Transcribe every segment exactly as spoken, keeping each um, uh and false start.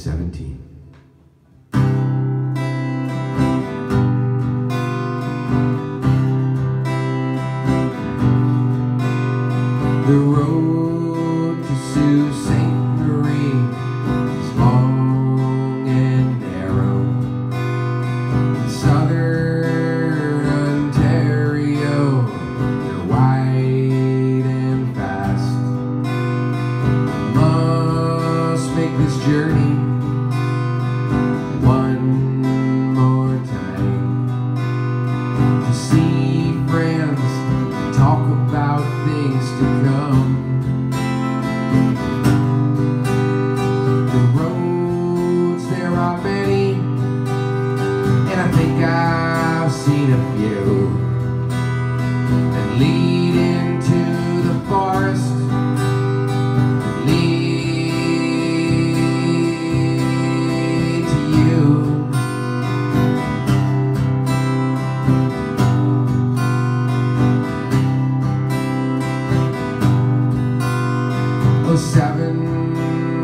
seventeen. The road to Sault Ste. Marie is long and narrow. In southern Ontario, they're wide and fast. I must make this journey one more time to see friends, talk about things to come. The roads, there are many, and I think I've seen a few that lead into the forest, that lead to you. Oh, seventeen,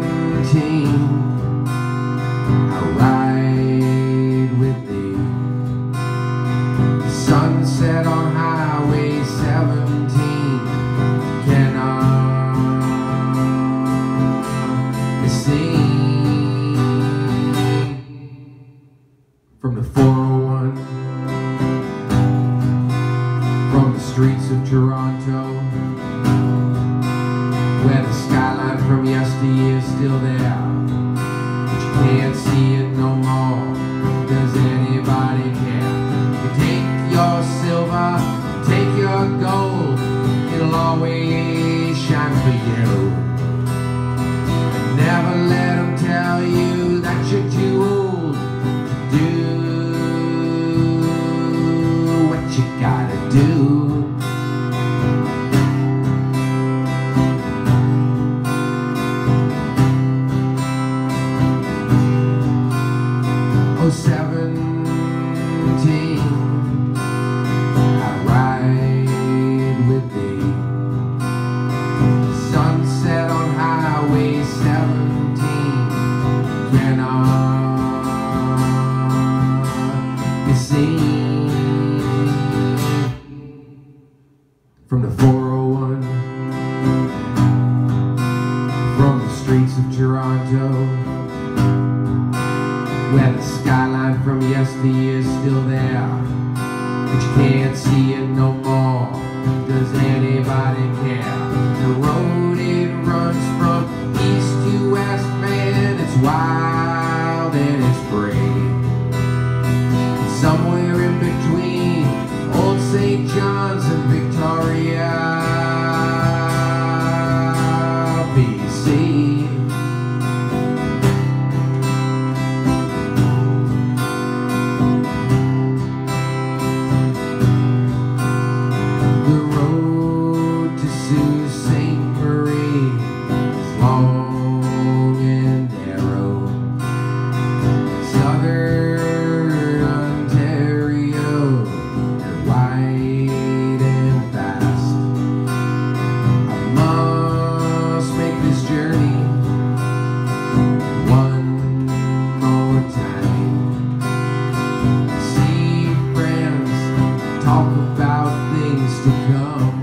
I ride with thee. The sunset on Highway seventeen cannot be seen. From the four oh one, from the streets of Toronto, where the skyline from yesteryear is still there, but you can't see it no more. Does anybody care? You take your silver, take your gold, it'll always shine for you. And never let them tell you that you're too old to do what you gotta do. Oh, seventeen, I ride with thee. Sunset on Highway seventeen cannot be seen. From the four oh one, from the streets of Toronto, where the skyline from yesteryear is still there, but you can't see it no more. Does anybody care? The road, it runs from east to west, man, it's wild and it's free. Somewhere in between old Saint John's and Victoria, B C. The road to Sault Ste. Marie is long and narrow. Southern Ontario, they're wide and fast. I must make this journey one more time. See friends, talk about things to come.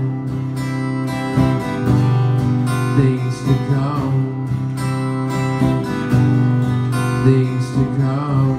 Things to come. Things to come.